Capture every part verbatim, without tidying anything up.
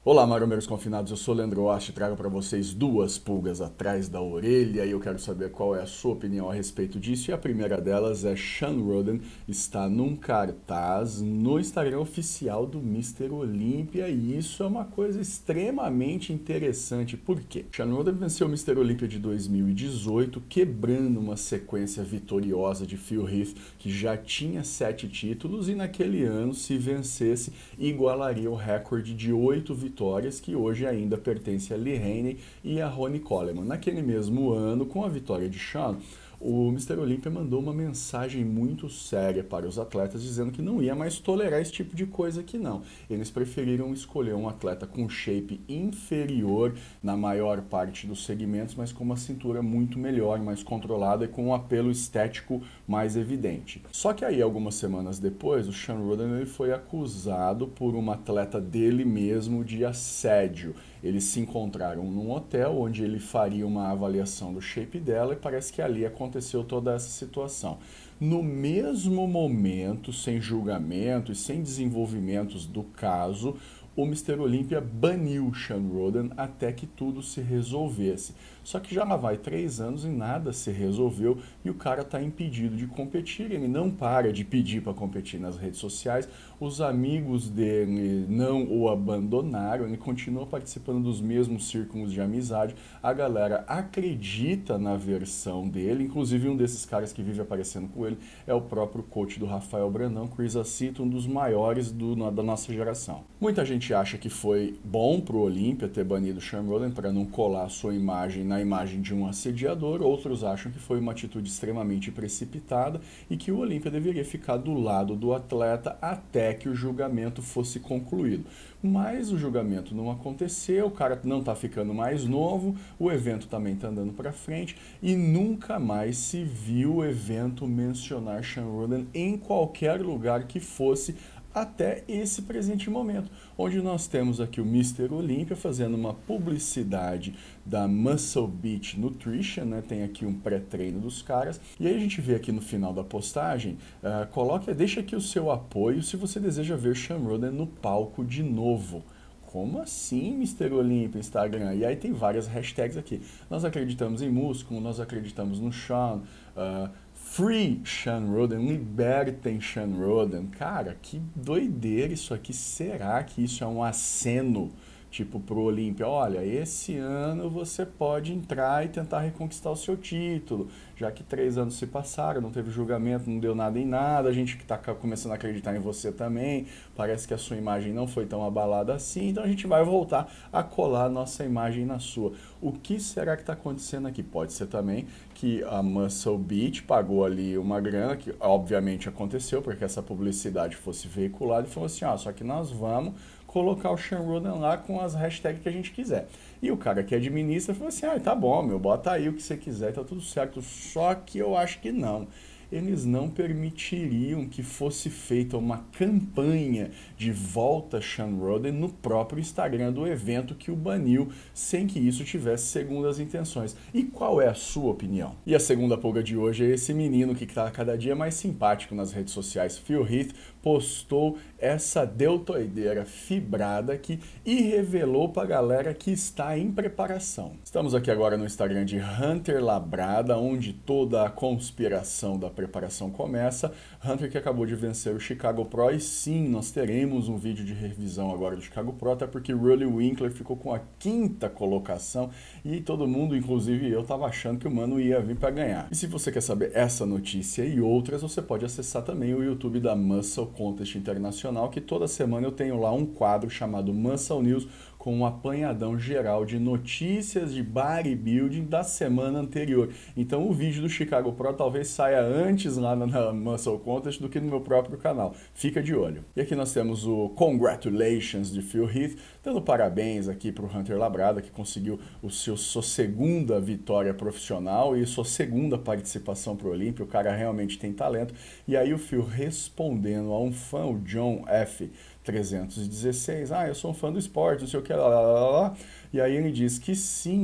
Olá, marombeiros confinados, eu sou Leandro Wast e trago para vocês duas pulgas atrás da orelha e eu quero saber qual é a sua opinião a respeito disso. E a primeira delas é Sean Roden está num cartaz no Instagram oficial do mister Olímpia e isso é uma coisa extremamente interessante. Por quê? Sean Roden venceu o mister Olímpia de dois mil e dezoito, quebrando uma sequência vitoriosa de Phil Heath, que já tinha sete títulos e naquele ano, se vencesse, igualaria o recorde de oito vitórias vitórias que hoje ainda pertence a Lee Haney e a Ronnie Coleman. Naquele mesmo ano, com a vitória de Sean, o mister Olímpia mandou uma mensagem muito séria para os atletas, dizendo que não ia mais tolerar esse tipo de coisa aqui não. Eles preferiram escolher um atleta com shape inferior na maior parte dos segmentos, mas com uma cintura muito melhor, mais controlada e com um apelo estético mais evidente. Só que aí, algumas semanas depois, o Sean Roden ele foi acusado por uma atleta dele mesmo de assédio. Eles se encontraram num hotel onde ele faria uma avaliação do shape dela e parece que ali aconteceu toda essa situação. No mesmo momento, sem julgamento e sem desenvolvimentos do caso, o mister Olímpia baniu Sean Roden até que tudo se resolvesse. Só que já lá vai três anos e nada se resolveu e o cara está impedido de competir. Ele não para de pedir para competir nas redes sociais. Os amigos dele não o abandonaram. Ele continua participando dos mesmos círculos de amizade. A galera acredita na versão dele. Inclusive um desses caras que vive aparecendo com ele é o próprio coach do Rafael Brandão, Chris Acito, um dos maiores do, da nossa geração. Muita gente acha que foi bom para o Olímpia ter banido o Sean Roden para não colar a sua imagem na imagem de um assediador, outros acham que foi uma atitude extremamente precipitada e que o Olímpia deveria ficar do lado do atleta até que o julgamento fosse concluído. Mas o julgamento não aconteceu, o cara não está ficando mais novo, o evento também está andando para frente e nunca mais se viu o evento mencionar Sean Roden em qualquer lugar que fosse até esse presente momento, onde nós temos aqui o mister Olímpia fazendo uma publicidade da Muscle Beach Nutrition, né? Tem aqui um pré-treino dos caras, e aí a gente vê aqui no final da postagem, uh, coloque, deixa aqui o seu apoio se você deseja ver Sean Roden no palco de novo. Como assim, mister Olímpia, Instagram? E aí tem várias hashtags aqui. Nós acreditamos em músculo, nós acreditamos no Sean, uh, Free Sean Roden, libertem Sean Roden. Cara, que doideira isso aqui. Será que isso é um aceno, tipo, pro Olímpia? Olha, esse ano você pode entrar e tentar reconquistar o seu título, já que três anos se passaram, não teve julgamento, não deu nada em nada, a gente que está começando a acreditar em você também, parece que a sua imagem não foi tão abalada assim, então a gente vai voltar a colar nossa imagem na sua. O que será que está acontecendo aqui? Pode ser também que a Muscle Beach pagou ali uma grana, que obviamente aconteceu, porque essa publicidade fosse veiculada e falou assim, ó, só que nós vamos colocar o Sean Roden lá com as hashtags que a gente quiser. E o cara que administra falou assim, ah, tá bom, meu, bota aí o que você quiser, tá tudo certo. Só que eu acho que não. Eles não permitiriam que fosse feita uma campanha de volta Sean Roden no próprio Instagram do evento que o baniu, sem que isso tivesse segundas intenções. E qual é a sua opinião? E a segunda pulga de hoje é esse menino que está cada dia mais simpático nas redes sociais. Phil Heath postou essa deltoideira fibrada aqui e revelou para a galera que está em preparação. Estamos aqui agora no Instagram de Hunter Labrada, onde toda a conspiração da preparação começa. Hunter que acabou de vencer o Chicago Pro e sim, nós teremos um vídeo de revisão agora do Chicago Pro, até porque Roelly Winkler ficou com a quinta colocação e todo mundo, inclusive eu, estava achando que o mano ia vir para ganhar. E se você quer saber essa notícia e outras, você pode acessar também o YouTube da Muscle Contest Internacional, que toda semana eu tenho lá um quadro chamado Muscle News, com um apanhadão geral de notícias de bodybuilding da semana anterior. Então o vídeo do Chicago Pro talvez saia antes lá na Muscle Contest do que no meu próprio canal. Fica de olho. E aqui nós temos o Congratulations de Phil Heath, dando parabéns aqui para o Hunter Labrada, que conseguiu o seu, sua segunda vitória profissional e sua segunda participação para o Olímpia. O cara realmente tem talento. E aí o Phil respondendo a um fã, o John F. trezentos e dezesseis, ah, eu sou um fã do esporte, não sei o que, lá, lá, lá, lá. E aí ele diz que sim,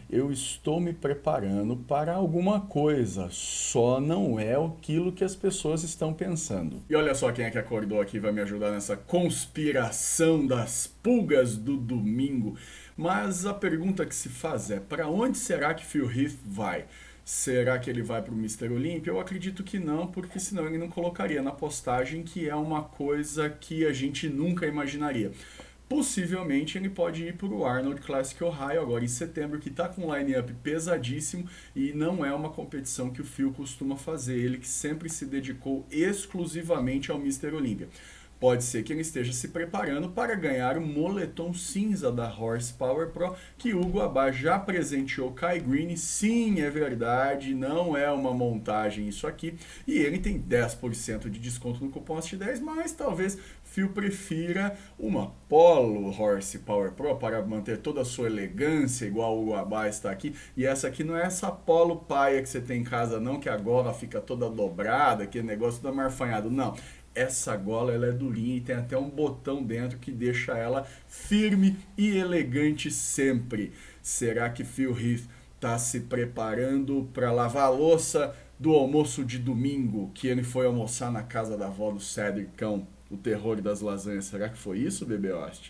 eu estou me preparando para alguma coisa, só não é aquilo que as pessoas estão pensando. E olha só quem é que acordou aqui, vai me ajudar nessa conspiração das pulgas do domingo. Mas a pergunta que se faz é, para onde será que Phil Heath vai? Será que ele vai para o mister Olympia? Eu acredito que não, porque senão ele não colocaria na postagem, que é uma coisa que a gente nunca imaginaria. Possivelmente ele pode ir para o Arnold Classic Ohio agora em setembro, que está com um line-up pesadíssimo e não é uma competição que o Phil costuma fazer, ele que sempre se dedicou exclusivamente ao mister Olympia. Pode ser que ele esteja se preparando para ganhar o moletom cinza da Horsepower Pro, que Hugo Abá já presenteou Kai Greene. Sim, é verdade, não é uma montagem isso aqui. E ele tem dez por cento de desconto no cupom A S T dez, mas talvez Phil prefira uma Polo Horsepower Pro para manter toda a sua elegância, igual o Hugo Abá está aqui. E essa aqui não é essa Polo paia que você tem em casa não, que agora fica toda dobrada, que negócio da marfanhado, não. Essa gola ela é durinha e tem até um botão dentro que deixa ela firme e elegante sempre. Será que Phil Heath está se preparando para lavar a louça do almoço de domingo, que ele foi almoçar na casa da avó do Cedricão, o terror das lasanhas? Será que foi isso, bebê Oste?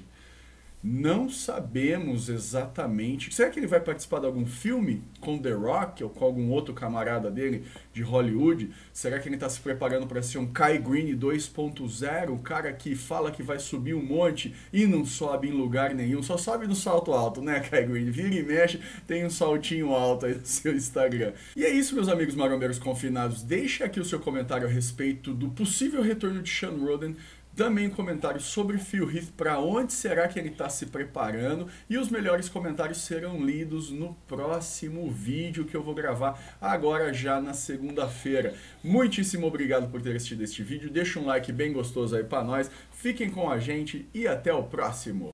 Não sabemos exatamente. Será que ele vai participar de algum filme com The Rock ou com algum outro camarada dele de Hollywood? Será que ele está se preparando para ser um Kai Greene dois ponto zero? O cara que fala que vai subir um monte e não sobe em lugar nenhum, só sobe no salto alto, né, Kai Greene? Vira e mexe, tem um saltinho alto aí no seu Instagram. E é isso, meus amigos marombeiros confinados. Deixe aqui o seu comentário a respeito do possível retorno de Sean Roden. Também comentários sobre Phil Heath, para onde será que ele está se preparando, e os melhores comentários serão lidos no próximo vídeo que eu vou gravar agora já na segunda-feira. Muitíssimo obrigado por ter assistido este vídeo, deixa um like bem gostoso aí para nós, fiquem com a gente e até o próximo!